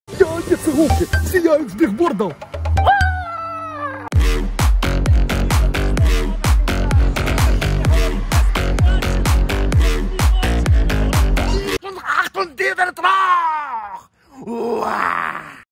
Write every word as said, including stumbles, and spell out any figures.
Ja, net zijn hokje. Zie jij eens dicht bordel. achtendertig terug! Wow.